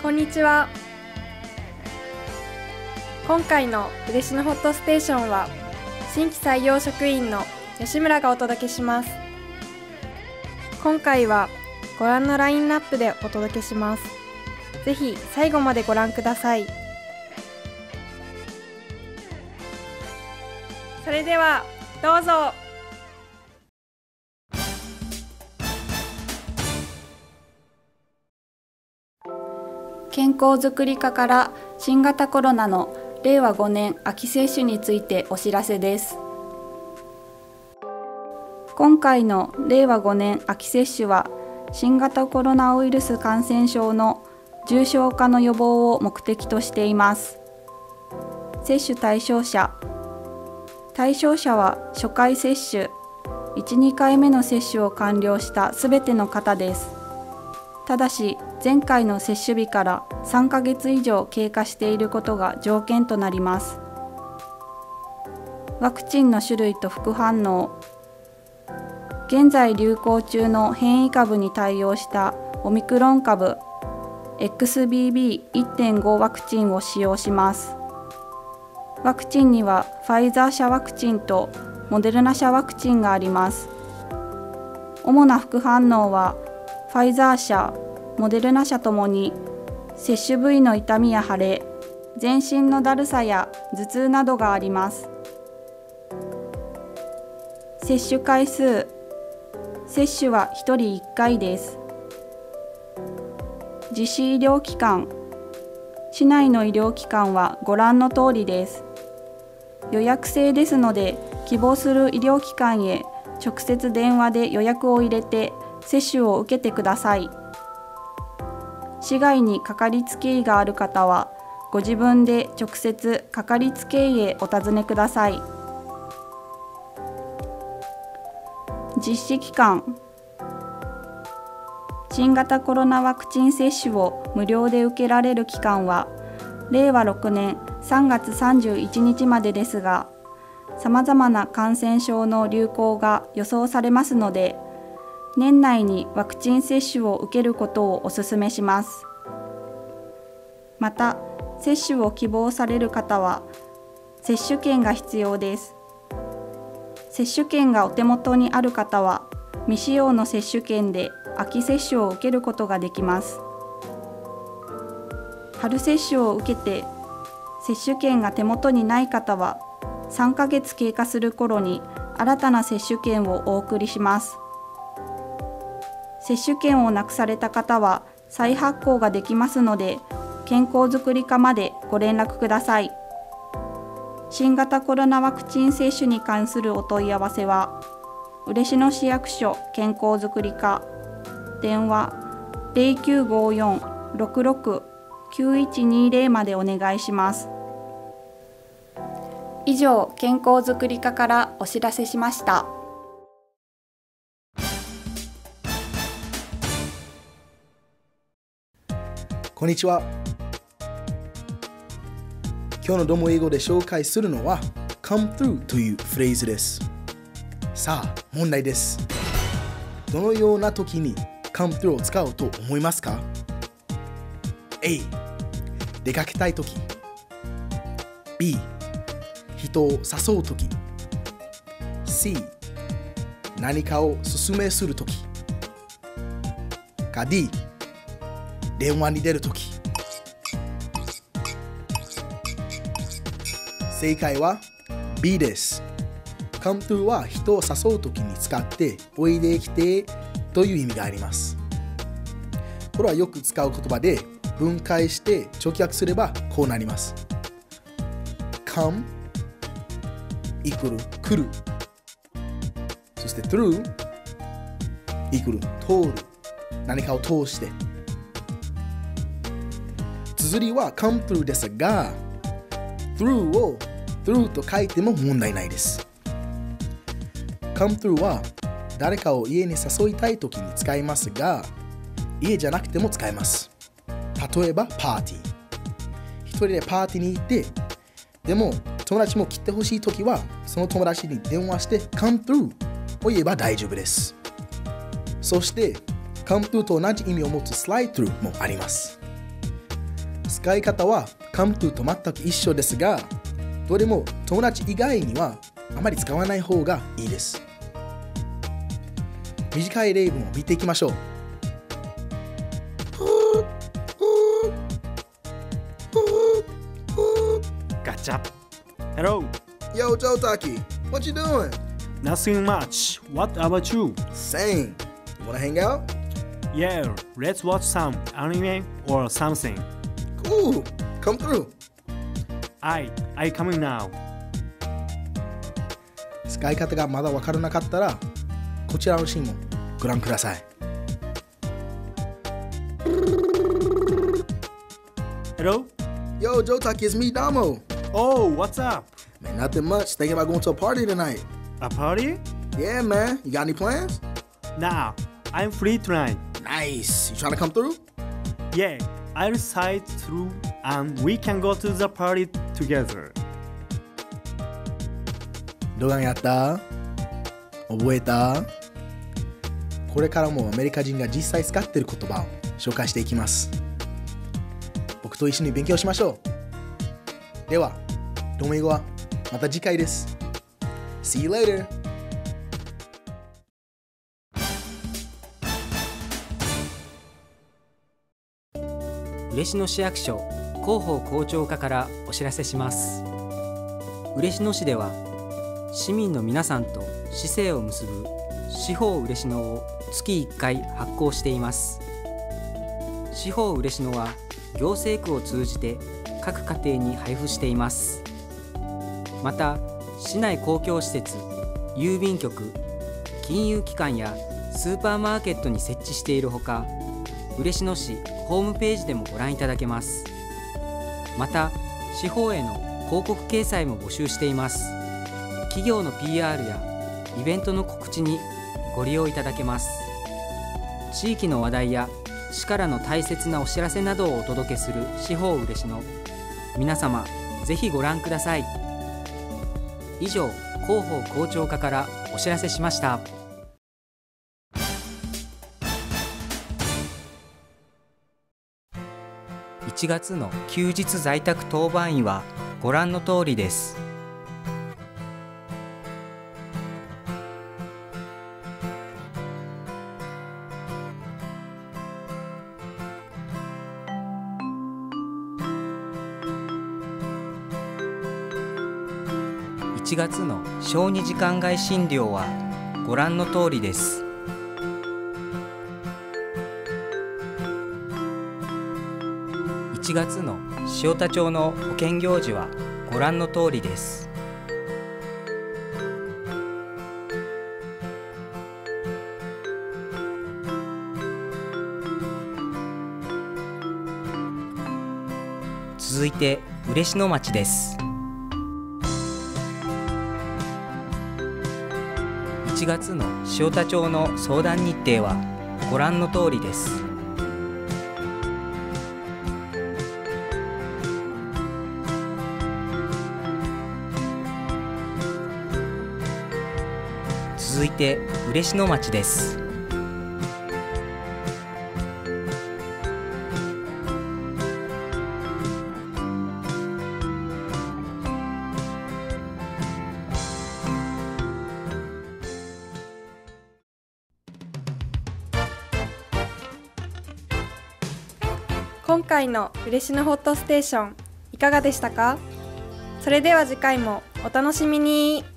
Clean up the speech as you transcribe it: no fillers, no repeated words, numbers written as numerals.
こんにちは。今回の嬉野ホットステーションは新規採用職員の吉村がお届けします。今回はご覧のラインナップでお届けします。ぜひ最後までご覧ください。それではどうぞ。 健康づくり課から新型コロナの令和5年秋接種についてお知らせです。今回の令和5年秋接種は新型コロナウイルス感染症の重症化の予防を目的としています。接種対象者は初回接種、1、2回目の接種を完了したすべての方です。ただし、前回の接種日から3ヶ月以上経過していることが条件となります。ワクチンの種類と副反応。現在流行中の変異株に対応したオミクロン株 XBB.1.5 ワクチンを使用します。ワクチンにはファイザー社ワクチンとモデルナ社ワクチンがあります。主な副反応はファイザー社、モデルナ社ともに接種部位の痛みや腫れ、全身のだるさや頭痛などがあります。接種回数、接種は1人1回です。実施医療機関、市内の医療機関はご覧の通りです。予約制ですので、希望する医療機関へ直接電話で予約を入れて接種を受けてください。市外にかかりつけ医がある方は、ご自分で直接かかりつけ医へお尋ねください。実施期間、新型コロナワクチン接種を無料で受けられる期間は、令和6年3月31日までですが、さまざまな感染症の流行が予想されますので、年内にワクチン接種を受けることをお勧めします。また、接種を希望される方は、接種券が必要です。接種券がお手元にある方は、未使用の接種券で秋接種を受けることができます。春接種を受けて、接種券が手元にない方は、3ヶ月経過する頃に新たな接種券をお送りします。接種券をなくされた方は再発行ができますので、健康づくり課までご連絡ください。新型コロナワクチン接種に関するお問い合わせは、嬉野市役所健康づくり課、電話 0954-66-9120 までお願いします。以上、健康づくり課からお知らせしました。 こんにちは。今日のドモ英語で紹介するのは come through というフレーズです。さあ、問題です。どのような時に come through を使うと思いますか？ A、出かけたい時。 B、人を誘う時。 C、何かを勧めする時。か D、電話に出るとき。正解は B です。come through は人を誘うときに使っておいできてという意味があります。これはよく使う言葉で分解して直訳すればこうなります。come イコール来る。そして through イコール通る。何かを通して。綴りは come through ですが、through を through と書いても問題ないです。come through は誰かを家に誘いたいときに使いますが、家じゃなくても使えます。例えばパーティー。一人でパーティーに行って、でも友達も来てほしいときは、その友達に電話して come through を言えば大丈夫です。そしてcome through と同じ意味を持つ slide through もあります。 使い方は come to と全く一緒ですが、どれも友達以外にはあまり使わない方がいいです。短い例文を見ていきましょう。 Gotcha. Hello. Yo, Joe Taki, what you doing? Nothing much. What about you? Same. You wanna hang out? Yeah, let's watch some anime or something. Cool. Come through. I coming now. 使い方がまだ分からなかったら、こちらのシーンをご覧ください。 Hello? Yo, Joe Taki, it's me, Damo. Oh, what's up? Man, nothing much. Thinking about going to a party tonight. A party? Yeah, man. You got any plans? Nah, I'm free tonight. Nice. You trying to come through? Yeah, I'll side through and we can go to the party together. 動画やった？覚えた？これからもアメリカ人が実際使っている言葉を紹介していきます。僕と一緒に勉強しましょう。では、ロメ語はまた次回です。See you later! 嬉野市役所広報広聴課からお知らせします。嬉野市では市民の皆さんと市政を結ぶ市法嬉野を月1回発行しています。市法嬉野は行政区を通じて各家庭に配布しています。また市内公共施設、郵便局、金融機関やスーパーマーケットに設置しているほか、嬉野市ホームページでもご覧いただけます。また市法への広告掲載も募集しています。企業の PR やイベントの告知にご利用いただけます。地域の話題や市からの大切なお知らせなどをお届けする市法嬉野。皆様ぜひご覧ください。以上、広報広聴課からお知らせしました。1月の休日在宅当番員はご覧の通りです。1月の小児時間外診療はご覧の通りです。1月の塩田町の保健行事はご覧の通りです。続いて嬉野町です。1月の塩田町の相談日程はご覧の通りです。続いて嬉野町です。 今回の嬉野ホットステーションいかがでしたか？それでは次回もお楽しみに。